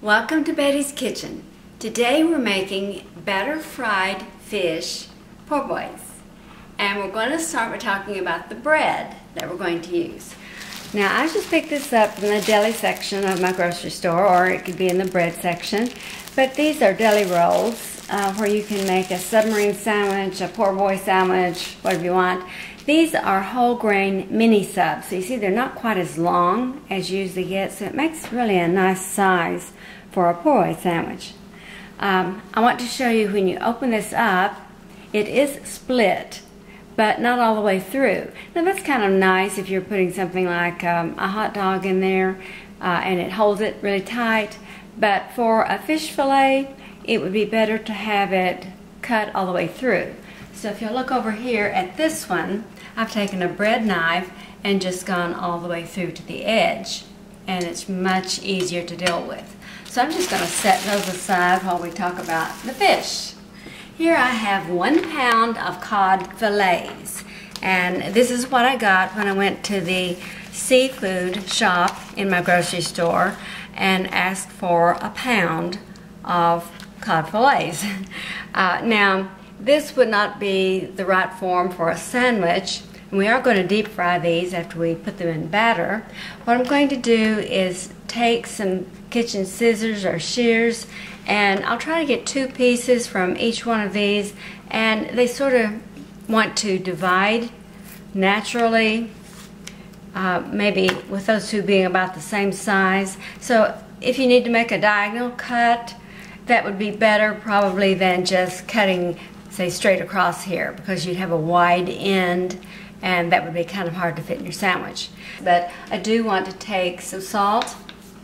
Welcome to Betty's Kitchen. Today we're making batter fried fish po' boys. And we're going to start by talking about the bread that we're going to use. Now I just picked this up from the deli section of my grocery store, or it could be in the bread section. But these are deli rolls where you can make a submarine sandwich, a po' boy sandwich, whatever you want. These are whole grain mini subs. So you see they're not quite as long as you usually get, so it makes really a nice size for a po' boy sandwich. I want to show you when you open this up, it is split, but not all the way through. Now that's kind of nice if you're putting something like a hot dog in there and it holds it really tight. But for a fish fillet, it would be better to have it cut all the way through. So if you look over here at this one, I've taken a bread knife and just gone all the way through to the edge, and it's much easier to deal with. So I'm just going to set those aside while we talk about the fish. Here I have 1 pound of cod fillets, and this is what I got when I went to the seafood shop in my grocery store and asked for a pound of cod fillets. Now this would not be the right form for a sandwich, and we are going to deep fry these after we put them in batter. What I'm going to do is take some kitchen scissors or shears, and I'll try to get 2 pieces from each one of these, and they sort of want to divide naturally, maybe with those two being about the same size. So if you need to make a diagonal cut, that would be better probably than just cutting, say, straight across here, because you'd have a wide end and that would be kind of hard to fit in your sandwich. But I do want to take some salt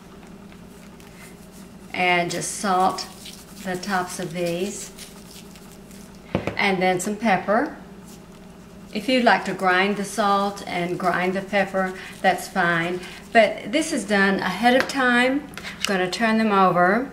and just salt the tops of these, and then some pepper. If you'd like to grind the salt and grind the pepper, that's fine, but this is done ahead of time. I'm going to turn them over.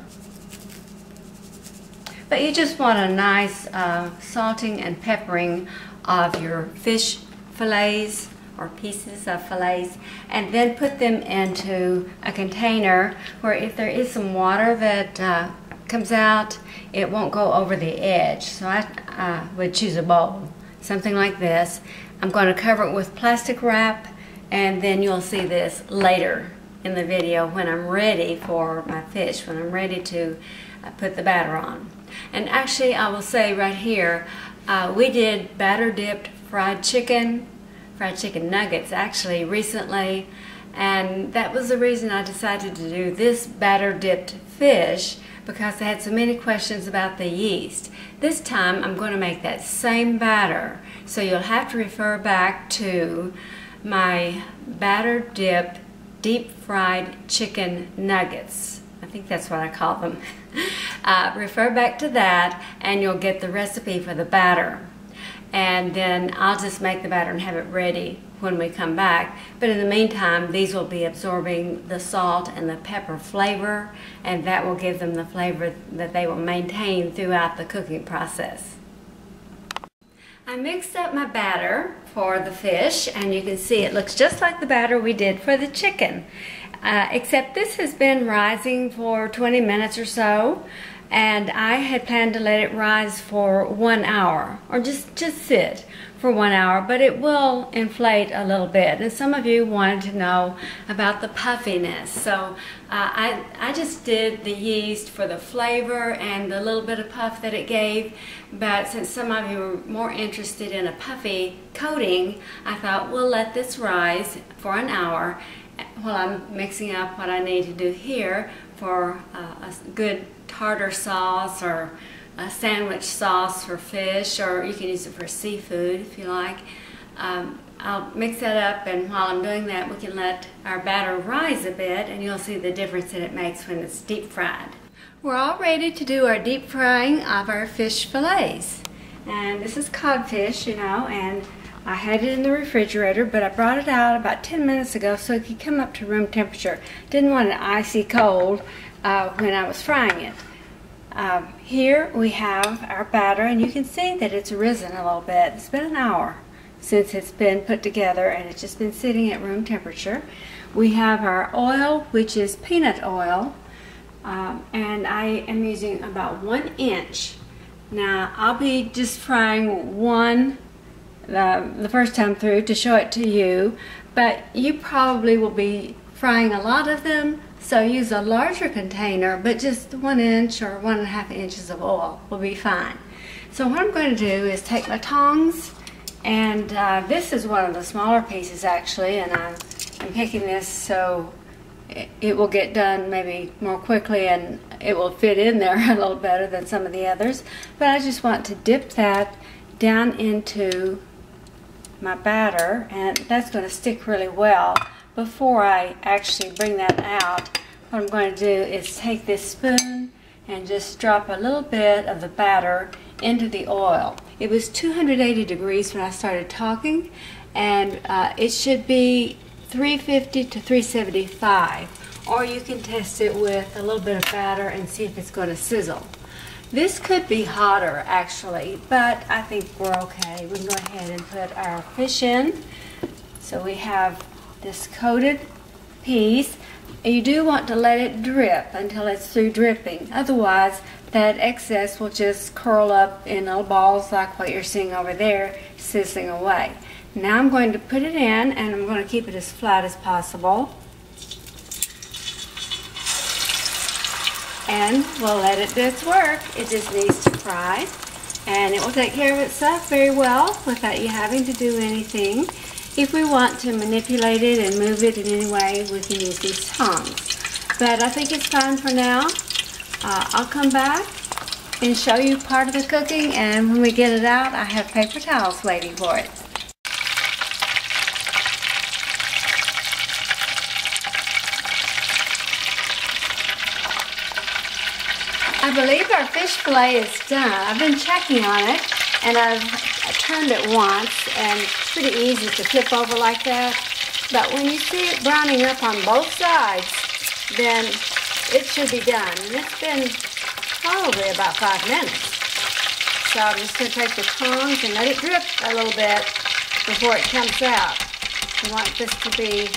But you just want a nice salting and peppering of your fish fillets or pieces of fillets, and then put them into a container where if there is some water that comes out, it won't go over the edge. So I would choose a bowl, something like this. I'm going to cover it with plastic wrap, and then you'll see this later in the video when I'm ready for my fish, when I'm ready to put the batter on. And actually, I will say right here, we did batter dipped fried chicken nuggets actually recently, and that was the reason I decided to do this batter dipped fish, because I had so many questions about the yeast. This time I'm going to make that same batter, so you'll have to refer back to my batter dipped deep fried chicken nuggets. I think that's what I call them. Refer back to that and you'll get the recipe for the batter. And then I'll just make the batter and have it ready when we come back. But in the meantime, these will be absorbing the salt and the pepper flavor, and that will give them the flavor that they will maintain throughout the cooking process. I mixed up my batter for the fish, and you can see it looks just like the batter we did for the chicken. Except this has been rising for 20 minutes or so, and I had planned to let it rise for 1 hour, or just sit for 1 hour, but it will inflate a little bit. And some of you wanted to know about the puffiness, so I just did the yeast for the flavor and the little bit of puff that it gave. But since some of you were more interested in a puffy coating, I thought we'll let this rise for 1 hour while I'm mixing up what I need to do here for a good tartar sauce or a sandwich sauce for fish, or you can use it for seafood if you like. I'll mix that up, and while I'm doing that, we can let our batter rise a bit, and you'll see the difference that it makes when it's deep fried. We're all ready to do our deep frying of our fish fillets. And this is codfish, you know, and I had it in the refrigerator, but I brought it out about 10 minutes ago so it could come up to room temperature. Didn't want it icy cold when I was frying it. Here we have our batter, and you can see that it's risen a little bit. It's been an hour since it's been put together, and it's just been sitting at room temperature. We have our oil, which is peanut oil. and I am using about 1 inch. Now I'll be just frying one the first time through to show it to you, but you probably will be frying a lot of them, so use a larger container, but just 1 inch or 1.5 inches of oil will be fine. So what I'm going to do is take my tongs, and this is one of the smaller pieces actually, and I'm picking this so it will get done maybe more quickly and it will fit in there a little better than some of the others. But I just want to dip that down into my batter, and that's going to stick really well. Before I actually bring that out, what I'm going to do is take this spoon and just drop a little bit of the batter into the oil. It was 280 degrees when I started talking, and it should be 350 to 375, or you can test it with a little bit of batter and see if it's going to sizzle. This could be hotter actually, but I think we're okay. We can go ahead and put our fish in. So we have this coated piece. You do want to let it drip until it's through dripping, otherwise that excess will just curl up in little balls like what you're seeing over there, sizzling away. Now I'm going to put it in, and I'm going to keep it as flat as possible. And we'll let it do its work. It just needs to fry, and it will take care of itself very well without you having to do anything. If we want to manipulate it and move it in any way, we can use these tongs. But I think it's fine for now. I'll come back and show you part of the cooking, and when we get it out, I have paper towels waiting for it. I believe our fish fillet is done. I've been checking on it, and I've turned it once, and it's pretty easy to flip over like that. But when you see it browning up on both sides, then it should be done. And it's been probably about 5 minutes. So I'm just going to take the tongs and let it drip a little bit before it comes out. I want this to be,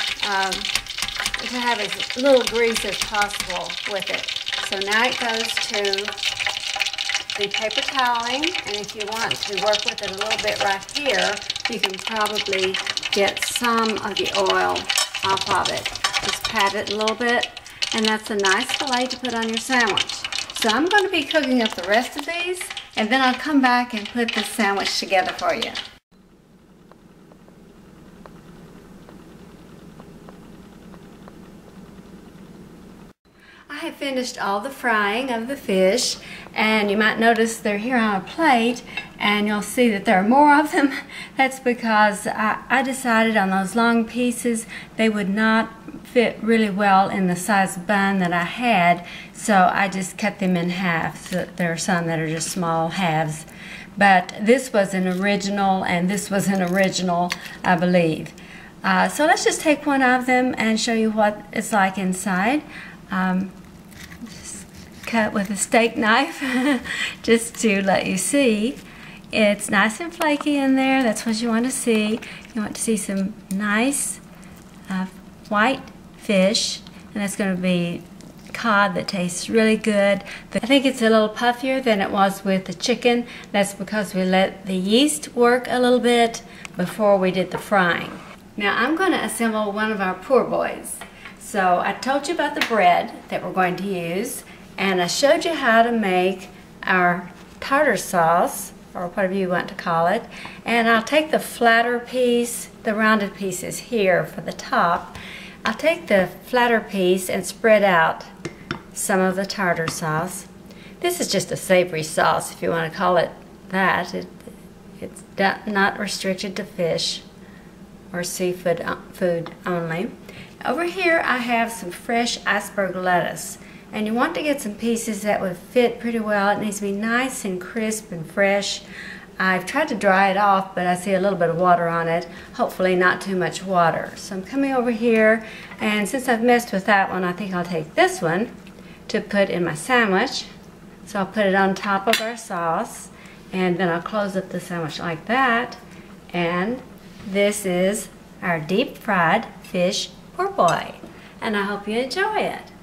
to have as little grease as possible with it. So now it goes to the paper toweling, and if you want to work with it a little bit right here, you can probably get some of the oil off of it. Just pat it a little bit, and that's a nice fillet to put on your sandwich. So I'm going to be cooking up the rest of these, and then I'll come back and put this sandwich together for you. I have finished all the frying of the fish, and you might notice they're here on a plate, and you'll see that there are more of them. That's because I decided on those long pieces they would not fit really well in the size bun that I had, so I just cut them in half. So there are some that are just small halves, but this was an original and this was an original, I believe. So let's just take one of them and show you what it's like inside. Just cut with a steak knife just to let you see. It's nice and flaky in there. That's what you want to see. You want to see some nice white fish, and it's going to be cod that tastes really good. I think it's a little puffier than it was with the chicken. That's because we let the yeast work a little bit before we did the frying. Now I'm going to assemble one of our poor boys. So I told you about the bread that we're going to use, and I showed you how to make our tartar sauce, or whatever you want to call it. And I'll take the flatter piece, the rounded pieces here for the top. I'll take the flatter piece and spread out some of the tartar sauce. This is just a savory sauce, if you want to call it that. It's not restricted to fish or seafood food only. Over here I have some fresh iceberg lettuce, and you want to get some pieces that would fit pretty well. It needs to be nice and crisp and fresh. I've tried to dry it off, but I see a little bit of water on it. Hopefully not too much water. So I'm coming over here, and since I've messed with that one, I think I'll take this one to put in my sandwich. So I'll put it on top of our sauce, and then I'll close up the sandwich like that. And this is our deep fried fish poor boy, and I hope you enjoy it.